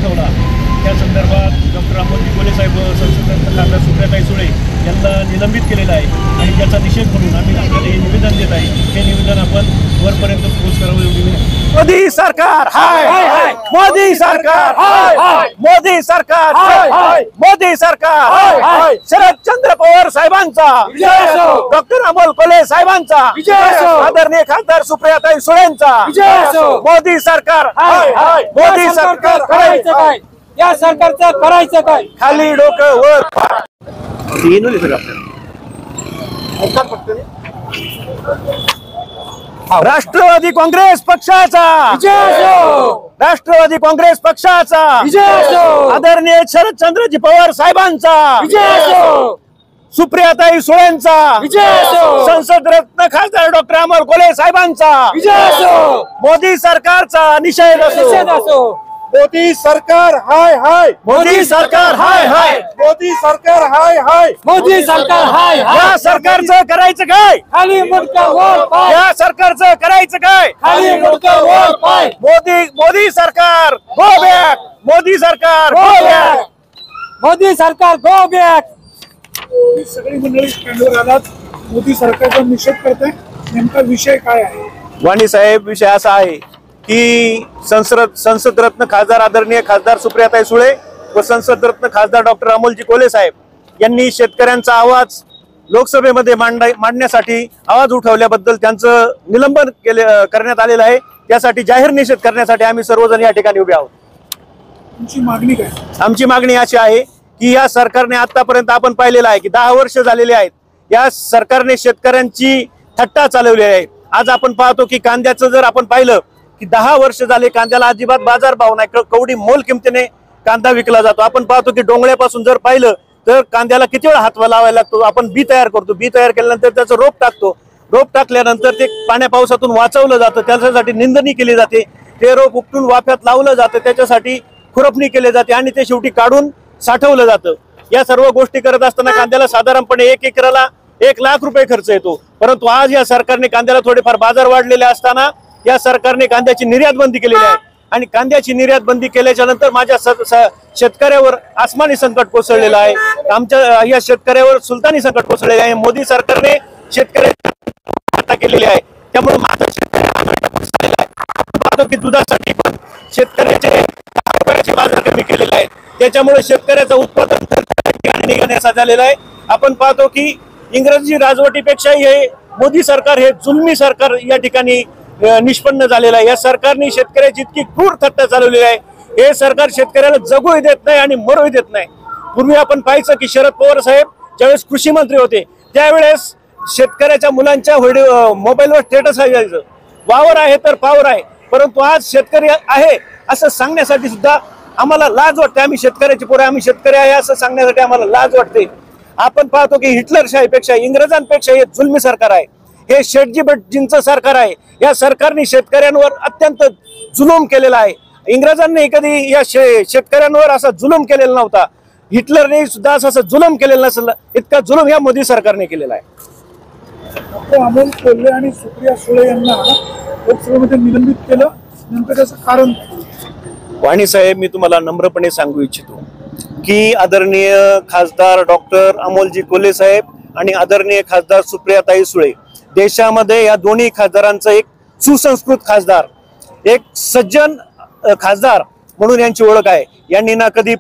उठवला त्या संदर्भात डॉक्टर अमोलजी कोल्हे साहेब संसद खासदार सुप्रियाताई सुळे यांना निलंबित केलेलं आहे आणि त्याचा निषेध म्हणून आम्ही आपल्याला हे निवेदन देत आहे। हे निवेदन आपण वरपर्यंत पोहोच करावं एवढी विनंती। मोदी सरकार हाय हाय, मोदी सरकार हाय हाय, मोदी सरकार हाय हाय, मोदी सरकार हाय हाय, शरदचंद्र पवार साहेबांचा विजय असो, डॉक्टर अमोल कोल्हे साहेबांचा विजय असो, आदरणीय खासदार सुप्रियाताई सुळेंचा विजय असो। मोदी सरकार हाय हाय, मोदी सरकार करायचं काय, या सरकारचं करायचं काय, खाली डोकं वर पाय। राष्ट्रवादी काँग्रेस पक्षाचा विजय असो, राष्ट्रवादी काँग्रेस पक्षाचा विजय असो, आदरणीय शरदचंद्रजी पवार साहेबांचा विजय असो, सुप्रियाताई सुळेंचा विजय असो, संसद रत्न खासदार डॉक्टर अमोल कोल्हे साहेबांचा विजय असो, मोदी सरकारचा निषेध असो। मोदी सरकार हाय हाय, मोदी सरकार हाय हाय, मोदी सरकार हाय हाय, मोदी सरकार हाय हाय, या सरकारचं करायचं काय, खाली मुंडका वर पाय, या सरकारचं करायचं काय, खाली मुंडका वर पाय, मोदी सरकार गो बॅक, मोदी सरकार गो बॅक, मोदी सरकार गो बॅक। सगळी मंडळी स्टँडवर आलात, मोदी सरकारचा निषेध करते, नेमका विषय काय आहे? वाणी साहेब, विषय असा आहे की संसद रत्न खासदार आदरणीय खासदार सुप्रियाताई सुळे व संसद रत्न खासदार डॉक्टर अमोलजी कोल्हे साहेब यांनी शेतकऱ्यांचा आवाज लोकसभेमध्ये मांडण्यासाठी आवाज उठवल्याबद्दल त्यांचं निलंबन करण्यात आलेलं आहे। त्यासाठी जाहीर निषेध करण्यासाठी आम्ही सर्वजण या ठिकाणी उभे आहोत। तुमची मागणी काय? आमची मागणी अशी आहे की या सरकारने आतापर्यंत आपण पाहिलेलं आहे की 10 वर्ष झालेली आहेत, या सरकारने शेतकऱ्यांची थट्टा चालवली आहे। आज आपण पाहतो की कांद्याचं जर आपण पाहिलं की 10 वर्ष झाले कांद्याला अजिबात बाजार भाव नाही, कवडी मोल किमतीने कांदा विकला जातो। आपण पाहतो की डोंगळ्यापासून जर पाहिलं तर कांद्याला किती वेळा हात लावायला लागतो। आपण बी तयार करतो, बी तयार केल्यानंतर त्याचं रोप टाकतो, रोप टाकल्यानंतर ते पाण्या पावसातून वाचवलं जातं, त्याच्यासाठी निंदणी केली जाते, ते रोप उपटून वाफ्यात लावलं जातं, त्याच्यासाठी खुरपणी केली जाते आणि ते शेवटी काढून साठवलं जातं। या सर्व गोष्टी करत असताना कांद्याला साधारणपणे 1 एकराला 1 लाख रुपये खर्च येतो। परंतु आज या सरकारने कांद्याला थोडेफार बाजार वाढलेले असताना या सरकारने कांद्याची निर्यात बंदी केलेली आहे आणि कांद्याची निर्यात बंदी केल्याच्या नंतर माझ्या शेतकऱ्यावर आसमानी संकट कोसळलेलं आहे, आमच्या या शेतकऱ्यावर सुलतानी संकट कोसळलेलं आहे। मोदी सरकारने शेतकऱ्यांची केलेली आहे, त्यामुळे माझा शेतकरी पाहतो की दुधासाठी पण शेतकऱ्याचे बाजार कमी केलेले आहेत, त्याच्यामुळे शेतकऱ्याचं उत्पादन निघण्याचा झालेला आहे। आपण पाहतो की इंग्रजी राजवटीपेक्षाही हे मोदी सरकार हे जुलमी सरकार या ठिकाणी निष्पन्न झालेला आहे। या सरकारने शेतकऱ्याची इतकी क्रूर थट्टा चालवलेली आहे, हे सरकार शेतकऱ्याला जगूही देत नाही आणि मरूही देत नाही। पूर्वी आपण पाहायचं की शरद पवार साहेब ज्यावेळेस कृषी मंत्री होते त्यावेळेस शेतकऱ्याच्या मुलांच्या मोबाईलवर स्टेटस यायचं, वावर आहे तर पावर आहे, परंतु आज शेतकरी आहे असं सांगण्यासाठी सुद्धा आम्हाला लाज वाटते। आम्ही शेतकऱ्याची पोरं, आम्ही शेतकरी आहे असं सांगण्यासाठी आम्हाला लाज वाटते। आपण पाहतो की हिटलरशाहीपेक्षा इंग्रजांपेक्षा हे जुलमी सरकार आहे, हे शेठजी भटजींचं सरकार आहे। या सरकारने शेतकऱ्यांवर अत्यंत जुलूम केलेला आहे। इंग्रजांनी कधी या शेतकऱ्यांवर असा जुलूम केलेला नव्हता, हिटलरने सुद्धा असं जुलूम केलेला नसेल इतका जुलूम या मोदी सरकारने केलेला आहे। डॉक्टर अमोल कोल्हे आणि सुप्रिया सुळे यांना लोकसभेमध्ये निलंबित केलं, नेमकं त्याचं कारण? वाणी साहेब, मी तुम्हाला नम्रपणे सांगू इच्छितो की आदरणीय खासदार डॉक्टर अमोलजी कोल्हे साहेब आणि आदरणीय खासदार सुप्रियाताई सुळे देशामध्ये या दोन्ही खासदारांचं एक सुसंस्कृत खासदार, एक सज्जन खासदार म्हणून यांची ओळख आहे। यांनी ना कधी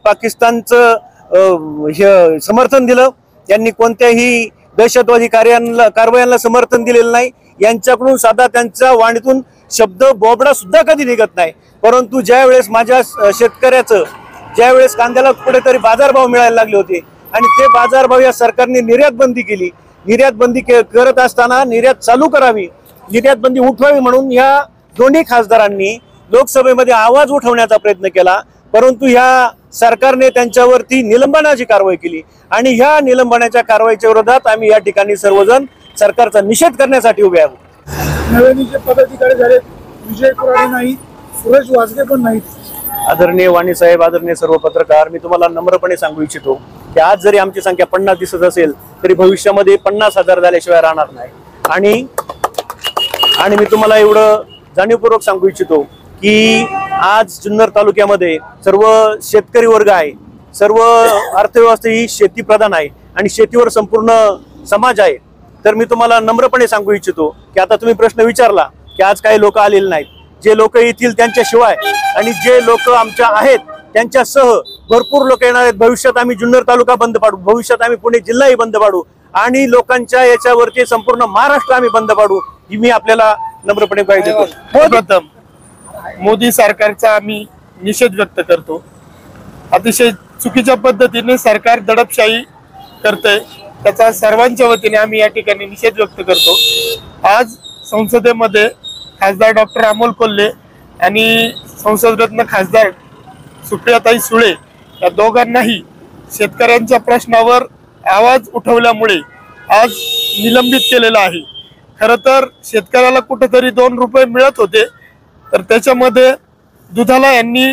पाकिस्तानचं समर्थन दिलं, यांनी कोणत्याही दहशतवादी कारवायांना समर्थन दिलेलं नाही, यांच्याकडून साधा त्यांच्या वाणीतून शब्द बोबडा सुद्धा कधी निघत नाही। परंतु ज्यावेळेस माझ्या शेतकऱ्याचं ज्यावेळेस कांद्याला कुठेतरी बाजारभाव मिळायला लागले होते आणि ते बाजारभाव या सरकारने निर्यात बंदी केली, निर्यात बंदी करत असताना निर्यात चालू करावी, निर्यात बंदी उठवावी म्हणून या दोन्ही खासदारांनी लोकसभेमध्ये आवाज उठवण्याचा प्रयत्न केला, परंतु ह्या सरकारने त्यांच्यावरती निलंबनाची कारवाई केली आणि ह्या निलंबनाच्या कारवाईच्या विरोधात आम्ही या ठिकाणी सर्वजण सरकारचा निषेध करण्यासाठी उभे आहोत। नव्याने जे पदाधिकारी झाले, विजय कुराडे नाही, सुरेश वाजगे पण नाहीत। आदरणीय वाणी साहेब, आदरणीय सर्व पत्रकार, मी तुम्हाला नम्रपणे सांगू इच्छितो की आज जरी आमची संख्या 50 दिसत असेल तरी भविष्यामध्ये 50,000 झाल्याशिवाय राहणार नाही। आणि मी तुम्हाला एवढं जाणीवपूर्वक सांगू इच्छितो की आज जुन्नर तालुक्यामध्ये सर्व शेतकरी वर्ग आहे, सर्व अर्थव्यवस्था ही शेती प्रधान आहे आणि शेतीवर संपूर्ण समाज आहे. तर मी तुम्हाला नम्रपणे सांगू इच्छितो की आता तुम्ही प्रश्न विचारला की आज काही लोक आलेले नाहीत. जे लोक येतील त्यांच्याशिवाय आणि जे लोक आमच्या आहेत त्यांच्यासह भरपूर लोक येणार आहेत. भविष्यात आम्ही जुन्नर तालुका बंद पाडू, भविष्यात आम्ही पुणे जिल्हाही बंद पाडू आणि लोकांच्या याच्यावरती संपूर्ण महाराष्ट्र आम्ही बंद पाडू ही मी आपल्याला नम्रपणे ग्वाही देतो. प्रथम मोदी सरकारचा आम्ही निषेध व्यक्त करतो. अतिशय चुकीच्या पद्धतीने सरकार दडपशाही करतंय, त्याचा सर्वांच्या वतीने आम्ही या ठिकाणी निषेध व्यक्त करतो. आज संसदेमध्ये खासदार डॉक्टर अमोल कोल्हे आणि संसदरत्न खासदार सुप्रियाताई सुळे या दोघांनाही शेतकऱ्यांच्या प्रश्नावर आवाज उठवल्यामुळे आज निलंबित केलेलं आहे. खरं तर शेतकऱ्याला कुठेतरी 2 रुपये मिळत होते, तर त्याच्यामध्ये दुधाला यांनी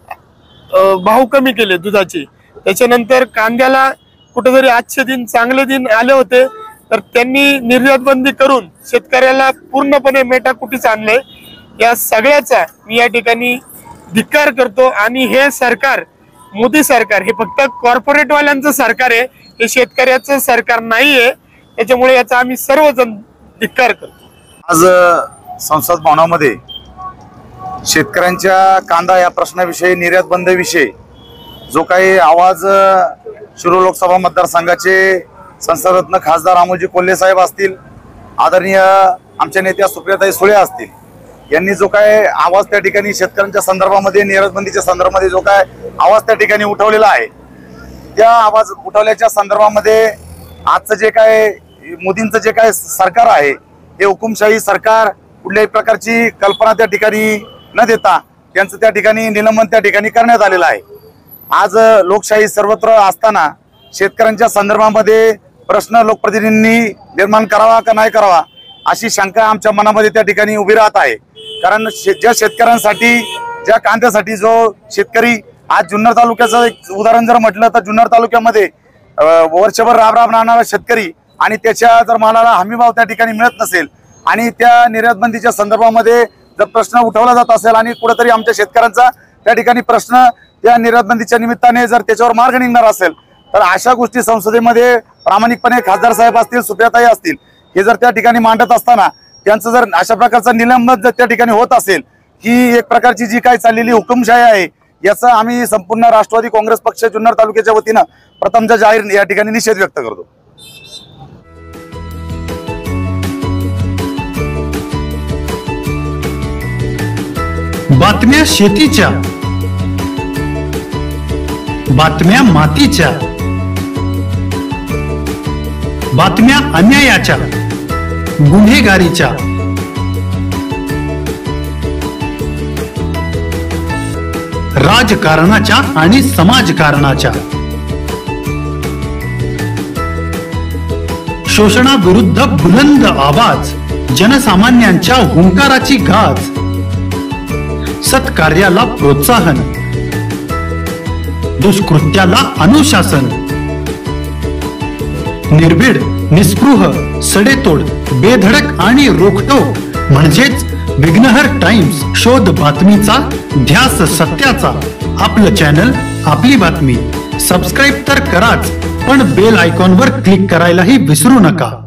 भाव कमी केले दुधाचे. त्याच्यानंतर कांद्याला कुठेतरी आजचे दिन चांगले दिन आले होते, तर त्यांनी निर्यात बंदी करून शेतकऱ्याला पूर्णपणे मेटाकुटीस आणलंय. या सगळ्याचा मी या ठिकाणी धिक्कार करतो आणि हे सरकार, मोदी सरकार, हे फक्त कॉर्पोरेटवाल्यांचं सरकार आहे, हे शेतकऱ्याचं सरकार नाहीये. त्याच्यामुळे याचा आम्ही सर्वजण धिक्कार करतो. आज संसद भवनामध्ये शेतकऱ्यांच्या कांदा या प्रश्नाविषयी, निर्यात बंदीविषयी जो काही आवाज शिरूर लोकसभा मतदारसंघाचे संसदरत्न खासदार अमोलजी कोल्हे साहेब असतील, आदरणीय आमच्या नेत्या सुप्रियाताई सुळे असतील, यांनी जो काय आवाज त्या ठिकाणी शेतकऱ्यांच्या संदर्भामध्ये, निर्यात बंदीच्या संदर्भामध्ये जो काय आवाज त्या ठिकाणी उठवलेला आहे, त्या आवाज उठवल्याच्या संदर्भामध्ये आजचं जे काय मोदींचं जे काय सरकार आहे हे हुकुमशाही सरकार, कुठल्याही प्रकारची कल्पना त्या ठिकाणी न देता त्यांचं त्या ठिकाणी निलंबन त्या ठिकाणी करण्यात आलेलं आहे. आज लोकशाही सर्वत्र असताना शेतकऱ्यांच्या संदर्भामध्ये प्रश्न लोकप्रतिनिधींनी निर्माण करावा का नाही करावा अशी शंका आमच्या मनामध्ये त्या ठिकाणी उभी राहत आहे. कारण ज्या शेतकऱ्यांसाठी, ज्या कांद्यासाठी जो शेतकरी आज जुन्नर तालुक्याचं एक उदाहरण जर म्हटलं तर जुन्नर तालुक्यामध्ये वर्षभर राब राबणारा शेतकरी आणि त्याच्या जर मालाला हमीभाव त्या ठिकाणी मिळत नसेल आणि त्या निर्यात बंदीच्या संदर्भामध्ये जर प्रश्न उठवला जात असेल आणि कुठेतरी आमच्या शेतकऱ्यांचा त्या ठिकाणी प्रश्न त्या निर्यात बंदीच्या निमित्ताने जर त्याच्यावर मार्ग निघणार असेल तर अशा गोष्टी संसदेमध्ये प्रामाणिकपणे खासदार साहेब असतील, सुप्रियाताई असतील, हे जर त्या ठिकाणी मांडत असताना त्यांचं जर अशा प्रकारचं निलंबन जर त्या ठिकाणी होत असेल, ही एक प्रकारची जी काही चाललेली हुकुमशाही आहे, याचा आम्ही संपूर्ण राष्ट्रवादी काँग्रेस पक्ष जुन्नर तालुक्याच्या वतीनं प्रथमचा जाहीर या ठिकाणी निषेध व्यक्त करतो. बातम्या शेतीच्या, बातम्या मातीच्या, बातम्या अन्यायाच्या, गुन्हेगारीच्या, राजकारणाच्या आणि समाजकारणाच्या, शोषणाविरुद्ध बुलंद आवाज, जनसामान्यांच्या हुंकाराची गाज, सत्कार्याला प्रोत्साहन, दुष्कृत्याला अनुशासन, निर्भीड, निस्पृह, सडेतोड, बेधडक आणि रोखटोक म्हणजेच विघ्नहर टाइम्स. शोध बातमीचा, ध्यास सत्याचा. आपलं चॅनल, आपली बातमी. सबस्क्राईब तर कराच, पण बेल आयकॉनवर क्लिक करायलाही विसरू नका.